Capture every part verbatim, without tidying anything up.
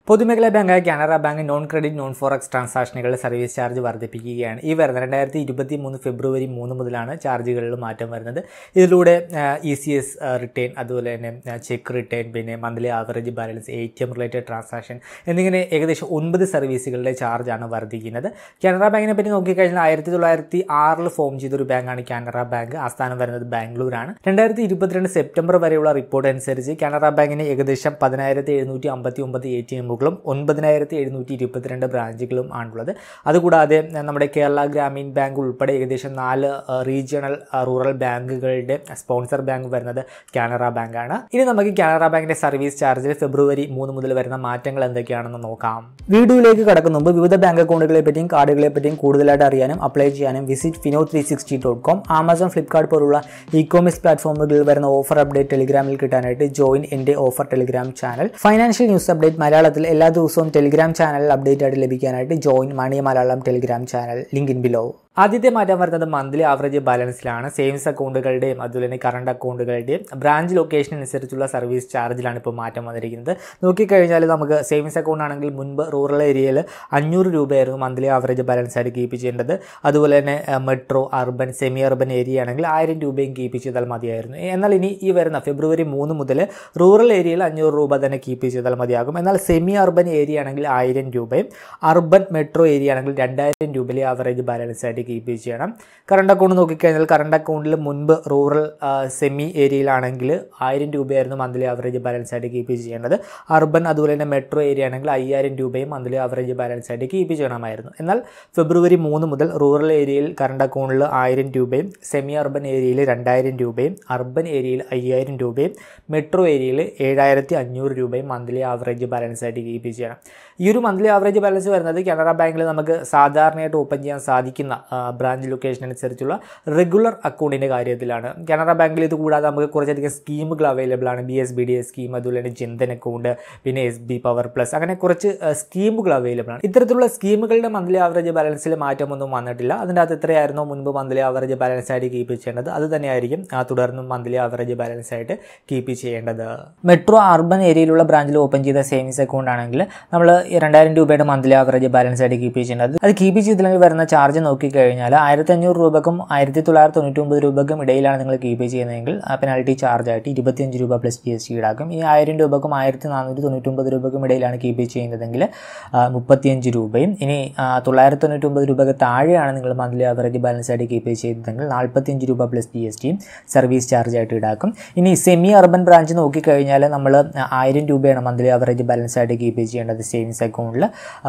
പൊതുമേഖലാ ബാങ്കായ Canara bank non credit non forex ട്രാൻസാക്ഷനുകളുടെ സർവീസ് ചാർജ് വർദ്ധിപ്പിക്കുകയാണ്. ഈ വരുന്ന രണ്ടായിരത്തി ഇരുപത്തി മൂന്ന് ഫെബ്രുവരി മൂന്ന് മുതലാണ് ചാർജുകളിൽ മാറ്റം വരുന്നത്. ഇതിലൂടെ ഇ സി എസ് റിട്ടേൺ, അതുപോലെ തന്നെ ചെക്ക് റിട്ടേൺ, പിന്നെ monthly average balance, A T M related transaction എന്നിങ്ങനെ ഏകദേശം ഒൻപത് സർവീസുകളുടെ ചാർജാണ് വർദ്ധിക്കുന്നത്. കാനറ ബാങ്കിനെ പറ്റി നോക്കിക്കഴിഞ്ഞാൽ ആയിരത്തി തൊള്ളായിരത്തി ആറിൽ ഫോം ചെയ്തൊരു ബാങ്കാണ് കാനറ ബാങ്ക്. ആസ്ഥാനം വരുന്നത് ബാംഗ്ലൂരാണ്. രണ്ടായിരത്തി ഇരുപത്തിരണ്ട് സെപ്റ്റംബർ വരെയുള്ള റിപ്പോർട്ട് അനുസരിച്ച് കാനറ ബാങ്കിന് ഏകദേശം പതിനായിരത്തി എഴുന്നൂറ്റി അമ്പത്തി ഒമ്പത് എ ടി എം ഒൻപതിനായിരത്തി എഴുന്നൂറ്റി ഇരുപത്തിരണ്ട് ബ്രാഞ്ചുകളും ആണുള്ളത്. അതുകൂടാതെ നമ്മുടെ കേരള ഗ്രാമീൺ ബാങ്ക് ഉൾപ്പെടെ ഏകദേശം നാല് റീജിയണൽ റൂറൽ ബാങ്കുകളുടെ സ്പോൺസർ ബാങ്ക് വരുന്നത് കാനറ ബാങ്കാണ്. ഇനി നമുക്ക് കാനറ ബാങ്കിന്റെ സർവീസ് ചാർജിൽ ഫെബ്രുവരി മൂന്ന് മുതൽ വരുന്ന മാറ്റങ്ങൾ എന്തൊക്കെയാണെന്ന് നോക്കാം. വീഡിയോയിലേക്ക് കടക്കുന്ന മുമ്പ് വിവിധ ബാങ്ക് അക്കൗണ്ടുകളെ പറ്റിയും കാർഡുകളെ പറ്റിയും കൂടുതലായിട്ട് അറിയാനും അപ്ലൈ ചെയ്യാനും visit Fino three sixty dot com, Amazon, Flipkart പോലുള്ള ഇ കോമേഴ്സ് പ്ലാറ്റ്ഫോമുകളിൽ വരുന്ന ഓഫർ അപ്ഡേറ്റ് ടെലിഗ്രാമിൽ കിട്ടാനായിട്ട് ജോയിൻ എൻ്റെ offer Telegram channel. Financial news update മലയാളത്തിൽ എല്ലാ ദിവസവും ടെലിഗ്രാം ചാനലിൽ അപ്ഡേറ്റ് ആയിട്ട് ലഭിക്കാനായിട്ട് join money Malayalam Telegram channel, link in below. ആദ്യത്തെ മാറ്റം വരുന്നത് മന്ത്ലി ആവറേജ് ബാലൻസിലാണ്. സേവിങ്സ് അക്കൗണ്ടുകളുടെയും അതുപോലെ തന്നെ കറണ്ട് അക്കൗണ്ടുകളുടെയും ബ്രാഞ്ച് ലൊക്കേഷൻ അനുസരിച്ചുള്ള സർവീസ് ചാർജിലാണ് ഇപ്പോൾ മാറ്റം വന്നിരിക്കുന്നത്. നോക്കിക്കഴിഞ്ഞാൽ നമുക്ക് സേവിങ്സ് അക്കൗണ്ട് ആണെങ്കിൽ മുൻപ് റൂറൽ ഏരിയയിൽ അഞ്ഞൂറ് രൂപയായിരുന്നു മന്ത്ലി ആവറേജ് ബാലൻസ് ആയിട്ട് കീപ്പ് ചെയ്യേണ്ടത്. അതുപോലെ തന്നെ metro, urban, semi urban area ആണെങ്കിൽ ആയിരം രൂപയും കീപ്പ് ചെയ്താൽ മതിയായിരുന്നു. എന്നാൽ ഇനി ഈ വരുന്ന ഫെബ്രുവരി മൂന്ന് മുതൽ റൂറൽ ഏരിയയിൽ അഞ്ഞൂറ് രൂപ തന്നെ കീപ്പ് ചെയ്താൽ മതിയാകും. എന്നാൽ സെമി അർബൻ ഏരിയ ആണെങ്കിൽ ആയിരം രൂപയും അർബൻ മെട്രോ ഏരിയ ആണെങ്കിൽ രണ്ടായിരം രൂപയിലെ ആവറേജ് ബാലൻസ് ആയിട്ട് കീപ്പ് ചെയ്യണം. കറണ്ട് അക്കൗണ്ട് നോക്കിക്കഴിഞ്ഞാൽ കറണ്ട് അക്കൗണ്ടിൽ മുൻപ് റൂറൽ സെമി ഏരിയയിലാണെങ്കിൽ ആയിരം രൂപയായിരുന്നു മന്ത്ലി ആവറേജ് ബാലൻസ് ആയിട്ട് കീപ്പ് ചെയ്യേണ്ടത്. അർബൻ അതുപോലെ തന്നെ മെട്രോ ഏരിയ ആണെങ്കിൽ അയ്യായിരം രൂപയും മന്ത്ലി ആവറേജ് ബാലൻസ് ആയിട്ട് കീപ്പ് ചെയ്യണമായിരുന്നു. എന്നാൽ ഫെബ്രുവരി മൂന്ന് മുതൽ റൂറൽ ഏരിയയിൽ കറണ്ട് അക്കൗണ്ടിൽ ആയിരം രൂപയും സെമി അർബൻ ഏരിയയിൽ രണ്ടായിരം രൂപയും അർബൻ ഏരിയയിൽ അയ്യായിരം രൂപയും മെട്രോ ഏരിയയിൽ ഏഴായിരത്തി അഞ്ഞൂറ് രൂപയും മന്ത്ലി ആവറേജ് ബാലൻസ് ആയിട്ട് കീപ്പ് ചെയ്യണം. ഈ ഒരു മന്ത്ലി ആവറേജ് ബാലൻസ് വരുന്നത് കാനറ ബാങ്കിൽ നമുക്ക് സാധാരണയായിട്ട് ഓപ്പൺ ചെയ്യാൻ സാധിക്കുന്ന ബ്രാഞ്ച് ലൊക്കേഷൻ അനുസരിച്ചുള്ള റെഗുലർ അക്കൗണ്ടിൻ്റെ കാര്യത്തിലാണ്. കാനറ ബാങ്കിൽ ഇത് കൂടാതെ നമുക്ക് കുറച്ചധികം സ്കീമുകൾ അവൈലബിൾ ആണ്. B S B D S scheme, അതുപോലെ തന്നെ ജൻധൻ അക്കൗണ്ട്, പിന്നെ എസ് ബി പവർ പ്ലസ്, അങ്ങനെ കുറച്ച് സ്കീമുകൾ അവൈലബിൾ ആണ്. ഇത്തരത്തിലുള്ള സ്കീമുകളുടെ മന്ത്ലി ആവറേജ് ബാലൻസിൽ മാറ്റമൊന്നും വന്നിട്ടില്ല. അതിൻ്റെ അകത്ത് എത്രയായിരുന്നോ മുൻപ് മന്ത്ലി ആവറേജ് ബാലൻസ് ആയിട്ട് കീപ്പ് ചെയ്യേണ്ടത് അത് തന്നെയായിരിക്കും തുടർന്നും മന്ത്ലി ആവറേജ് ബാലൻസ് ആയിട്ട് കീപ്പ് ചെയ്യേണ്ടത്. മെട്രോ അർബൻ ഏരിയയിലുള്ള ബ്രാഞ്ചിൽ ഓപ്പൺ ചെയ്ത സേവിങ്സ് അക്കൗണ്ട് ആണെങ്കിൽ നമ്മൾ രണ്ടായിരം രൂപയുടെ മന്ത്ലി ആവറേജ് ബാലൻസ് ആയിട്ട് കീപ്പ് ചെയ്യേണ്ടത്. അത് കീപ്പ് ചെയ്തില്ലെങ്കിൽ വരുന്ന ചാർജ് നോക്കിക്കഴിഞ്ഞാൽ ആയിരത്തി അഞ്ഞൂറ് രൂപക്കും ആയിരത്തി തൊള്ളായിരത്തി തൊണ്ണൂറ്റി ഒമ്പത് രൂപക്കും ഇടയിലാണ് നിങ്ങൾ കീപ്പ് ചെയ്യുന്നതെങ്കിൽ പെനാൽറ്റി ചാർജ് ആയിട്ട് ഇരുപത്തിയഞ്ച് രൂപ പ്ലസ് ജി എസ് ടി ഈടാക്കും. ഈ ആയിരം രൂപക്കും ആയിരത്തി നാനൂറ്റി തൊണ്ണൂറ്റി ഒമ്പത് രൂപക്കും ഇടയിലാണ് കീപ്പ് ചെയ്യുന്നതെങ്കിൽ മുപ്പത്തിയഞ്ച് രൂപയും. ഇനി തൊള്ളായിരത്തി തൊണ്ണൂറ്റി ഒമ്പത് രൂപയ്ക്ക് താഴെയാണ് നിങ്ങൾ മന്ത്ലി ആവറേജ് ബാലൻസ് ആയിട്ട് കീപ്പ് ചെയ്യുന്നതെങ്കിൽ നാൽപ്പത്തിയഞ്ച് രൂപ പ്ലസ് ജി എസ് ടിയും സർവീസ് ചാർജ് ആയിട്ട് ഈടാക്കും. ഇനി സെമി അർബൻ ബ്രാഞ്ച് നോക്കിക്കഴിഞ്ഞാൽ നമ്മൾ ആയിരം രൂപയാണ് മന്ത്ലി ആവറേജ് ബാലൻസ് ആയിട്ട് കീപ്പ് ചെയ്യേണ്ടത് സേവിങ്സ് അക്കൗണ്ടിൽ.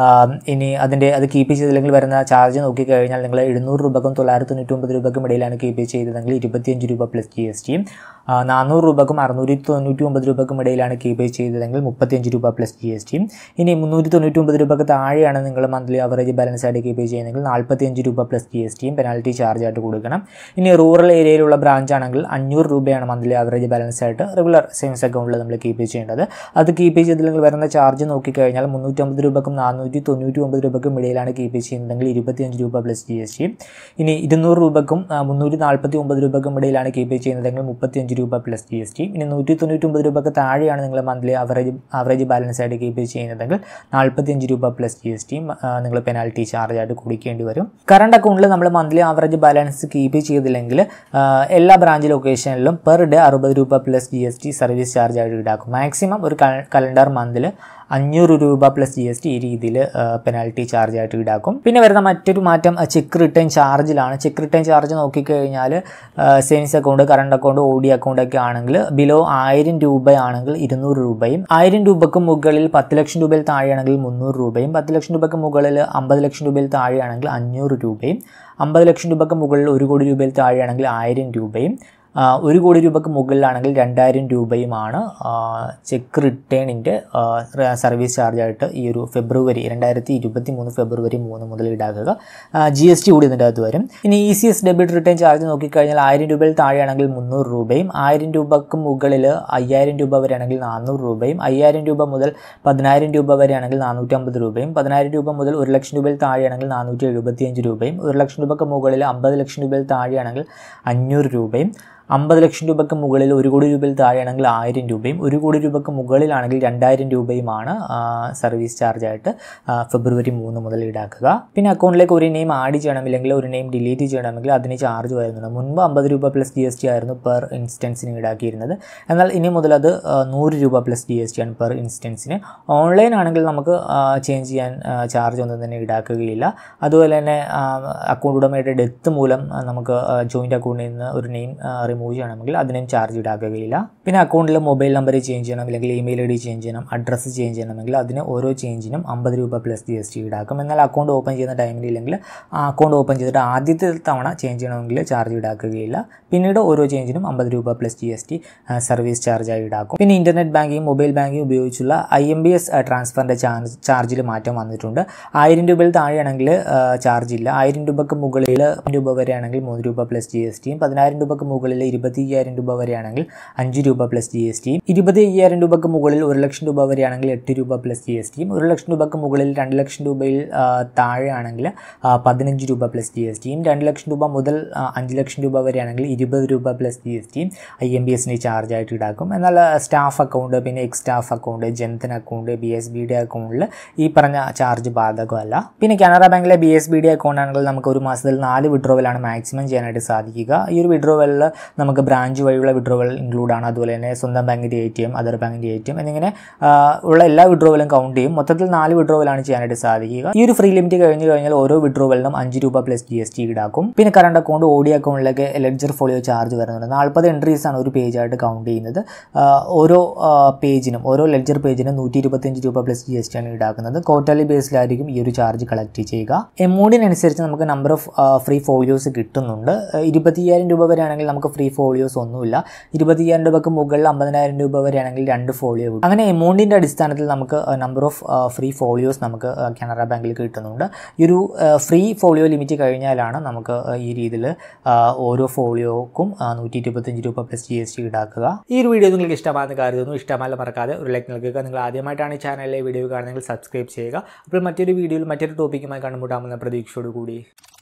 ഇനി അതിൻ്റെ അത് കീപ്പ് ചെയ്തില്ലെങ്കിൽ വരുന്ന ചാർജ് നോക്കിക്കഴിഞ്ഞാൽ നിങ്ങൾ എഴുന്നൂറ് രൂപക്കും തൊള്ളായിരത്തി തൊണ്ണൂറ്റി ഒമ്പത് രൂപക്കും ഇടയിലാണ് കീപ്പ് ചെയ്തതെങ്കിൽ ഇരുപത്തിയഞ്ച് രൂപ പ്ലസ് ജി എസ് ടിയും, നാനൂറ് രൂപക്കും അറുന്നൂറ്റി തൊണ്ണൂറ്റി ഒമ്പത് രൂപക്കും ഇടയിലാണ് കീപ്പ് ചെയ്തതെങ്കിൽ മുപ്പത്തിയഞ്ച് രൂപ പ്ലസ് ജി എസ് ടിയും. ഇനി മുന്നൂറ്റി തൊണ്ണൂറ്റി ഒമ്പത് രൂപക്ക് താഴെയാണ് നിങ്ങൾ മന്ത്ലി ആവറേജ് ബാലൻസ് ആയിട്ട് കീപ്പ് ചെയ്യുന്നതെങ്കിൽ നാൽപ്പത്തിയഞ്ച് രൂപ പ്ലസ് ജി എസ് ടിയും പെനാൽറ്റി ചാർജ് ആയിട്ട് കൊടുക്കണം. ഇനി റൂറൽ ഏരിയയിലുള്ള ബ്രാഞ്ച് ആണെങ്കിൽ അഞ്ഞൂറ് രൂപയാണ് മന്ത്ലി ആവറേജ് ബാലൻസ് ആയിട്ട് റെഗുലർ സേവിങ്സ് അക്കൗണ്ടിൽ നമ്മൾ കീപ്പ് ചെയ്യേണ്ടത്. അത് കീപ്പ് ചെയ്തില്ലെങ്കിൽ വരുന്ന ചാർജ് നോക്കിക്കഴിഞ്ഞാൽ മുന്നൂറ്റമ്പത് രൂപക്കും നാനൂറ്റി തൊണ്ണൂറ്റി ഒമ്പത് രൂപക്കും ഇടയിലാണ് കീപ്പ് ചെയ്യുന്നതെങ്കിൽ ഇരുപത്തിയഞ്ച് രൂപ പ്ലസ് ജി എസ് ടി. ഇനി ഇരുന്നൂറ് രൂപക്കും മുന്നൂറ്റി നാൽപ്പത്തി ഒമ്പത് രൂപക്കും ഇടയിലാണ് കീപ്പ് ചെയ്യുന്നതെങ്കിൽ മുപ്പത്തിയഞ്ച് രൂപ പ്ലസ് ജി എസ് ടി. ഇനി നൂറ്റി തൊണ്ണൂറ്റി ഒമ്പത് രൂപക്ക് താഴെയാണ് നിങ്ങൾ മന്ത്ലി ആവറേജ് ആവറേജ് ബാലൻസ് ആയിട്ട് കീപ്പ് ചെയ്യുന്നതെങ്കിൽ നാൽപ്പത്തിയഞ്ച് രൂപ പ്ലസ് ജി എസ് ടി നിങ്ങൾ പെനാൽറ്റി ചാർജ് ആയിട്ട് കൊടുക്കേണ്ടി വരും. കറണ്ട് അക്കൗണ്ടിൽ നമ്മൾ മന്ത്ലി ആവറേജ് ബാലൻസ് കീപ്പ് ചെയ്തില്ലെങ്കിൽ എല്ലാ ബ്രാഞ്ച് ലൊക്കേഷനിലും പെർ ഡേ അറുപത് രൂപ plus G S T service charge ആയിട്ട് ഈടാക്കും. മാക്സിമം ഒരു കലണ്ടർ മന്തിൽ അഞ്ഞൂറ് രൂപ പ്ലസ് ജി എസ് ടി ഈ രീതിയിൽ പെനാൽറ്റി ചാർജ് ആയിട്ട് ഈടാക്കും. പിന്നെ വരുന്ന മറ്റൊരു മാറ്റം ചെക്ക് റിട്ടേൺ ചാർജിലാണ്. ചെക്ക് റിട്ടേൺ ചാർജ് നോക്കിക്കഴിഞ്ഞാൽ savings account, current account, O D account ഒക്കെ ആണെങ്കിൽ ബിലോ ആയിരം രൂപയാണെങ്കിൽ ഇരുന്നൂറ് രൂപയും, ആയിരം രൂപക്ക് മുകളിൽ പത്ത് ലക്ഷം രൂപയിൽ താഴെയാണെങ്കിൽ മുന്നൂറ് രൂപയും, പത്ത് ലക്ഷം രൂപയ്ക്ക് മുകളിൽ അമ്പത് ലക്ഷം രൂപയിൽ താഴെയാണെങ്കിൽ അഞ്ഞൂറ് രൂപയും, അമ്പത് ലക്ഷം രൂപയ്ക്ക് മുകളിൽ ഒരു കോടി രൂപയിൽ താഴെയാണെങ്കിൽ ആയിരം രൂപയും, ഒരു കോടി രൂപയ്ക്ക് മുകളിലാണെങ്കിൽ രണ്ടായിരം രൂപയുമാണ് ചെക്ക് റിട്ടേണിൻ്റെ സർവീസ് ചാർജായിട്ട് ഈ ഒരു ഫെബ്രുവരി രണ്ടായിരത്തി ഇരുപത്തി മൂന്ന് ഫെബ്രുവരി മൂന്ന് മുതൽ ഈടാക്കുക. ജി എസ് ടി കൂടി ഇതിൻ്റെ അകത്ത് വരും. ഇനി E C S debit return charge നോക്കിക്കഴിഞ്ഞാൽ ആയിരം രൂപയിൽ താഴെയാണെങ്കിൽ മുന്നൂറ് രൂപയും, ആയിരം രൂപക്ക് മുകളിൽ അയ്യായിരം രൂപ വരെയാണെങ്കിൽ നാനൂറ് രൂപയും, അയ്യായിരം രൂപ മുതൽ പതിനായിരം രൂപ വരെയാണെങ്കിൽ നാനൂറ്റമ്പത് രൂപയും, പതിനായിരം രൂപ മുതൽ ഒരു ലക്ഷം രൂപയിൽ താഴെയാണെങ്കിൽ നാനൂറ്റി എഴുപത്തിയഞ്ച് രൂപയും, ഒരു ലക്ഷം രൂപക്ക് മുകളിൽ അമ്പത് ലക്ഷം രൂപയിൽ താഴെയാണെങ്കിൽ അഞ്ഞൂറ് രൂപയും, അമ്പത് ലക്ഷം രൂപയ്ക്ക് മുകളിൽ ഒരു കോടി രൂപയിൽ താഴെയാണെങ്കിൽ ആയിരം രൂപയും ഒരു കോടി രൂപയ്ക്ക് മുകളിലാണെങ്കിൽ രണ്ടായിരം രൂപയുമാണ് സർവീസ് ചാർജായിട്ട് ഫെബ്രുവരി മൂന്ന് മുതൽ ഈടാക്കുക. പിന്നെ അക്കൗണ്ടിലേക്ക് ഒരു നെയിം ആഡ് ചെയ്യണമെങ്കിൽ ഒരു നെയിം ഡിലീറ്റ് ചെയ്യണമെങ്കിൽ അതിന് ചാർജ് വരുന്നുണ്ട്. മുൻപ് അമ്പത് രൂപ പ്ലസ് ജി എസ് ടി ആയിരുന്നു പെർ ഇൻസ്റ്റൻസിന് ഈടാക്കിയിരുന്നത്. എന്നാൽ ഇനി മുതൽ അത് നൂറ് രൂപ പ്ലസ് ജി എസ് ടി ആണ് പെർ ഇൻസ്റ്റൻസിന്. ഓൺലൈൻ ആണെങ്കിൽ നമുക്ക് ചേഞ്ച് ചെയ്യാൻ ചാർജ് ഒന്നും തന്നെ ഈടാക്കുകയില്ല. അതുപോലെ തന്നെ അക്കൗണ്ട് ഉടമയുടെ ഡെത്ത് മൂലം നമുക്ക് ജോയിൻ്റ് അക്കൗണ്ടിൽ നിന്ന് ഒരു നെയിം റിമൂവ് ചെയ്യണമെങ്കിൽ അതിനും ചാർജ് ഈടാക്കുകയില്ല. പിന്നെ അക്കൗണ്ടിൽ മൊബൈൽ നമ്പർ ചേഞ്ച് ചെയ്യണം, അല്ലെങ്കിൽ ഇമെയിൽ ഐ ഡി ചേഞ്ച് ചെയ്യണം, അഡ്രസ്സ് ചേഞ്ച് ചെയ്യണമെങ്കിൽ അതിന് ഓരോ ചേഞ്ചിനും അമ്പത് രൂപ പ്ലസ് ജി എസ് ടി ഈടാക്കും. എന്നാൽ അക്കൗണ്ട് ഓപ്പൺ ചെയ്യുന്ന ടൈമിൽ ഇല്ലെങ്കിൽ ആ അക്കൗണ്ട് ഓപ്പൺ ചെയ്തിട്ട് ആദ്യത്തെ തവണ ചേഞ്ച് ചെയ്യണമെങ്കിൽ ചാർജ് ഈടാക്കുകയില്ല. പിന്നീട് ഓരോ ചേഞ്ചിനും അമ്പത് രൂപ plus G S T service ചാർജായി ഈടാക്കും. പിന്നെ ഇൻ്റർനെറ്റ് ബാങ്കിങ്, മൊബൈൽ ബാങ്കിങ് ഉപയോഗിച്ചുള്ള ഐ എം ബി എസ് ട്രാൻസ്ഫറിൻ്റെ ചാർജ് ചാർജിൽ മാറ്റം വന്നിട്ടുണ്ട്. ആയിരം രൂപയിൽ താഴെയാണെങ്കിൽ ചാർജ് ഇല്ല. ആയിരം രൂപയ്ക്ക് മുകളിൽ രൂപ വരെയാണെങ്കിൽ മൂന്ന് രൂപ പ്ലസ് ജി എസ് ടിയും, പതിനായിരം രൂപയ്ക്ക് മുകളിൽ ഇരുപത്തി അയ്യായിരം രൂപ വരെയാണെങ്കിൽ അഞ്ച് രൂപ പ്ലസ് ജി എസ് ടിയും, ഇരുപത്തി അയ്യായിരം രൂപയ്ക്ക് മുകളിൽ ഒരു ലക്ഷം രൂപ വരെയാണെങ്കിൽ എട്ട് രൂപ പ്ലസ് ജി എസ് ടിയും, ഒരു ലക്ഷം രൂപയ്ക്ക് മുകളിൽ രണ്ട് ലക്ഷം രൂപയിൽ താഴെയാണെങ്കിൽ പതിനഞ്ച് രൂപ പ്ലസ് ജി എസ് ടിയും, രണ്ട് ലക്ഷം രൂപ മുതൽ അഞ്ച് ലക്ഷം രൂപ വരെയാണെങ്കിൽ ഇരുപത് രൂപ പ്ലസ് ജി എസ് ടിയും ഐ എം ബി എസിന് ചാർജായിട്ട് ഈടാക്കും. എന്നാൽ സ്റ്റാഫ് അക്കൗണ്ട്, പിന്നെ ex staff account, Jan Dhan account, B S B D അക്കൗണ്ടിൽ ഈ പറഞ്ഞ ചാർജ് ബാധകമല്ല. പിന്നെ കാനറ ബാങ്കിലെ B S B D account ആണെങ്കിൽ നമുക്ക് ഒരു മാസത്തിൽ നാല് വിഡ്രോവലാണ് മാക്സിമം ചെയ്യാനായിട്ട് സാധിക്കുക. ഈ ഒരു വിഡ്രോവലിൽ നമുക്ക് ബ്രാഞ്ച് വഴിയുള്ള വിഡ്രോവൽ ഇൻക്ലൂഡ് ആണ്. അതുപോലെ തന്നെ സ്വന്തം ബാങ്കിൻ്റെ എ ടി എം, അതർ ബാങ്കിൻ്റെ എ ടി എം എന്നിങ്ങനെ ഉള്ള എല്ലാ വിഡ്രോവലും കൗണ്ട് ചെയ്യും. മൊത്തത്തിൽ നാല് വിഡ്രോവലാണ് ചെയ്യാനായിട്ട് സാധിക്കുക. ഈ ഒരു ഫ്രീ ലിമിറ്റ് കഴിഞ്ഞ് കഴിഞ്ഞാൽ ഓരോ വിഡ്രോവലിനും അഞ്ച് രൂപ പ്ലസ് ജി എസ് ടി ഈടാക്കും. പിന്നെ കറണ്ട് അക്കൗണ്ട്, ഓഡി അക്കൗണ്ടിലേക്ക് ലെഡ്ജർ ഫോളിയോ ചാർജ് വരുന്നുണ്ട്. നാൽപ്പത് എൻട്രീസ് ആണ് ഒരു പേജായിട്ട് കൗണ്ട് ചെയ്യുന്നത്. ഓരോ പേജിനും ഓരോ ലെഡ്ജർ പേജിനും നൂറ്റി ഇരുപത്തിയഞ്ച് രൂപ പ്ലസ് ജി എസ് ടി ആണ് ഈടാക്കുന്നത്. ക്വാർട്ടർലി ബേസിലായിരിക്കും ഈ ഒരു ചാർജ് കളക്ട് ചെയ്യുക. എമൗണ്ടിനനുസരിച്ച് നമുക്ക് നമ്പർ ഓഫ് ഫ്രീ ഫോളിയോസ് കിട്ടുന്നുണ്ട്. ഇരുപത്തിയ്യായിരം രൂപ വരെയാണെങ്കിൽ നമുക്ക് ഫ്രീ ഫോളിയോസ് ഒന്നുമില്ല. ഇരുപത്തിയ്യായിരം രൂപയ്ക്ക് മുകളിൽ അമ്പതിനായിരം രൂപ വരെയാണെങ്കിൽ രണ്ട് ഫോളിയോ കിട്ടും. അങ്ങനെ എമൗണ്ടിൻ്റെ അടിസ്ഥാനത്തിൽ നമുക്ക് നമ്പർ ഓഫ് ഫ്രീ ഫോളിയോസ് നമുക്ക് കാനറ ബാങ്കിൽ കിട്ടുന്നുണ്ട്. ഈ ഒരു ഫ്രീ ഫോളിയോ ലിമിറ്റ് കഴിഞ്ഞാലാണ് നമുക്ക് ഈ രീതിയിൽ ഓരോ ഫോളിയോക്കും നൂറ്റി ഇരുപത്തഞ്ച് രൂപ പ്ലസ് ജി എസ് ടി ഈടാക്കുക. ഈ ഒരു വീഡിയോ നിങ്ങൾക്ക് ഇഷ്ടമാണെന്ന് കരുതുന്നു. ഇഷ്ടമല്ല മറക്കാതെ ഒരു ലൈക്ക് നൽകുക. നിങ്ങൾ ആദ്യമായിട്ടാണ് ഈ ചാനലിലെ വീഡിയോ കാണുന്നതെങ്കിൽ സബ്സ്ക്രൈബ് ചെയ്യുക. അപ്പോൾ മറ്റൊരു വീഡിയോയിൽ മറ്റൊരു ടോപ്പിക്കുമായി കണ്ടുമുട്ടാമെന്ന പ്രതീക്ഷയോടുകൂടി